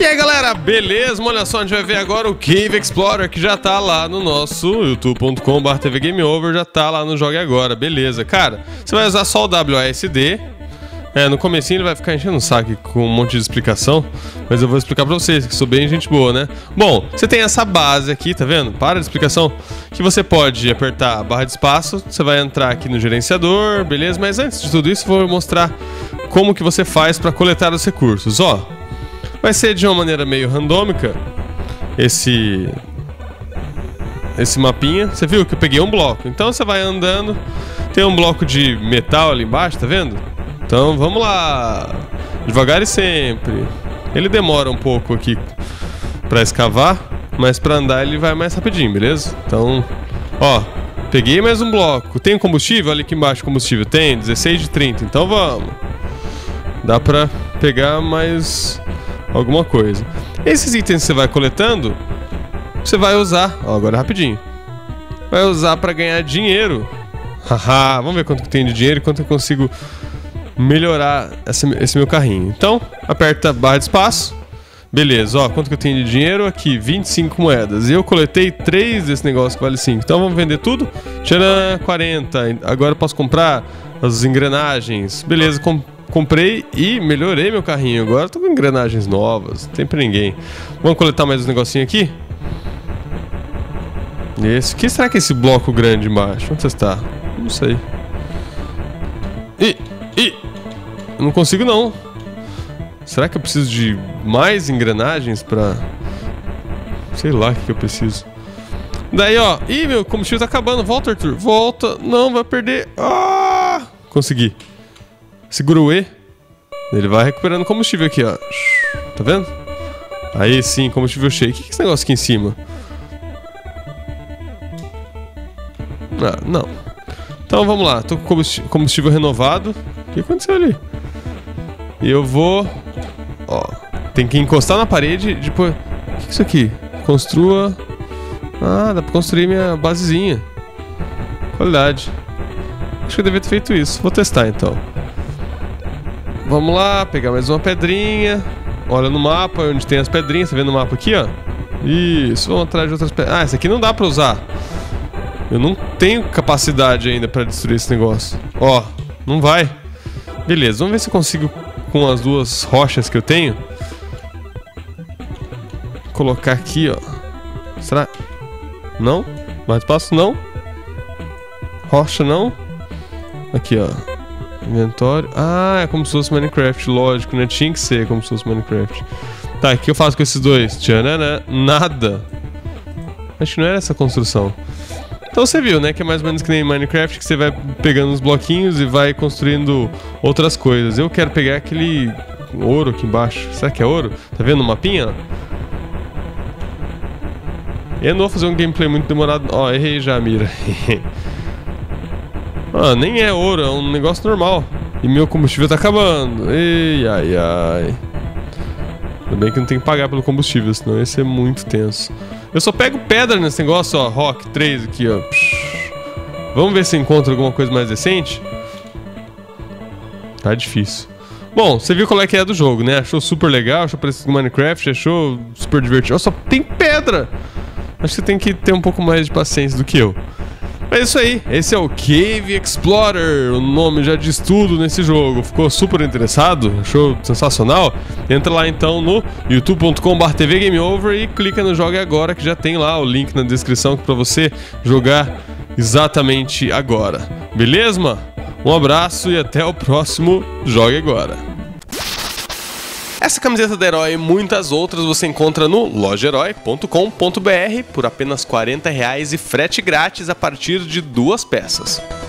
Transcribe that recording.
E aí galera, beleza? Olha só, a gente vai ver agora o Cave Explorer, que já tá lá no nosso youtube.com/tvgameover, já tá lá no Jogue Agora, beleza. Cara, você vai usar só o WASD. No comecinho ele vai ficar enchendo o saco com um monte de explicação, mas eu vou explicar pra vocês, que sou bem gente boa, né? Bom, você tem essa base aqui, tá vendo? Para de explicação, que você pode apertar a barra de espaço, você vai entrar aqui no gerenciador, beleza? Mas antes de tudo isso, eu vou mostrar como que você faz pra coletar os recursos, ó. Vai ser de uma maneira meio randômica esse mapinha. Você viu que eu peguei um bloco, então você vai andando, tem um bloco de metal ali embaixo, tá vendo? Então vamos lá, devagar e sempre. Ele demora um pouco aqui pra escavar, mas pra andar ele vai mais rapidinho, beleza? Então, ó, peguei mais um bloco. Tem combustível? Olha aqui embaixo, combustível. Tem, 16 de 30, então vamos. Dá pra pegar mais alguma coisa. Esses itens que você vai coletando, você vai usar, ó, agora rapidinho, vai usar pra ganhar dinheiro. Haha, vamos ver quanto que tem de dinheiro e quanto eu consigo melhorar esse meu carrinho. Então, aperta a barra de espaço. Beleza, ó, quanto que eu tenho de dinheiro aqui? 25 moedas. E eu coletei 3 desse negócio que vale 5. Então vamos vender tudo? Tcharam, 40. Agora eu posso comprar as engrenagens. Beleza, comprei e melhorei meu carrinho. Agora eu tô com engrenagens novas. Não tem pra ninguém. Vamos coletar mais um negocinho aqui? Esse. O que será que é esse bloco grande embaixo? Onde você está? Não sei. Eu não consigo não. Será que eu preciso de mais engrenagens pra... Sei lá o que eu preciso. Daí, ó. Ih, meu combustível tá acabando. Volta, Arthur. Volta. Não, vai perder. Ah! Consegui. Segura o E. Ele vai recuperando combustível aqui, ó. Tá vendo? Aí sim, combustível cheio. O que é esse negócio aqui em cima? Ah, não. Então vamos lá. Tô com combustível renovado. O que aconteceu ali? E eu vou... Ó, tem que encostar na parede. Depois... O que é isso aqui? Construa... Ah, dá pra construir minha basezinha. Qualidade. Acho que eu devia ter feito isso. Vou testar então. Vamos lá, pegar mais uma pedrinha. Olha no mapa onde tem as pedrinhas. Tá vendo o mapa aqui, ó? Isso, vamos atrás de outras pedras. Ah, essa aqui não dá pra usar. Eu não tenho capacidade ainda pra destruir esse negócio. Ó, não vai. Beleza, vamos ver se eu consigo, com as duas rochas que eu tenho, colocar aqui, ó. Será? Não? Mais espaço? Não? Rocha não? Aqui, ó. Inventório. Ah, é como se fosse Minecraft, lógico, né? Tinha que ser como se fosse Minecraft. Tá, o que eu faço com esses dois? Tchananã. Nada. Acho que não era essa construção. Então você viu, né? Que é mais ou menos que nem Minecraft, que você vai pegando os bloquinhos e vai construindo outras coisas. Eu quero pegar aquele ouro aqui embaixo. Será que é ouro? Tá vendo o mapinha? Eu não vou fazer um gameplay muito demorado. Ó, errei já a mira. Ah, nem é ouro, é um negócio normal. E meu combustível tá acabando. Ei, ai, ai. Ainda bem que não tem que pagar pelo combustível, senão ia ser muito tenso. Eu só pego pedra nesse negócio, ó. Rock 3 aqui, ó. Vamos ver se encontra alguma coisa mais decente. Tá difícil. Bom, você viu qual é que é do jogo, né? Achou super legal, achou parecido com Minecraft, achou super divertido. Ó, só tem pedra! Acho que você tem que ter um pouco mais de paciência do que eu. É isso aí, esse é o Cave Explorer, o nome já diz tudo nesse jogo. Ficou super interessado? Achou sensacional? Entra lá então no youtube.com/tvgameover e clica no Jogue Agora, que já tem lá o link na descrição para você jogar exatamente agora. Beleza? Um abraço e até o próximo Jogue Agora. Essa camiseta da Herói e muitas outras você encontra no lojaherói.com.br por apenas R$40 e frete grátis a partir de 2 peças.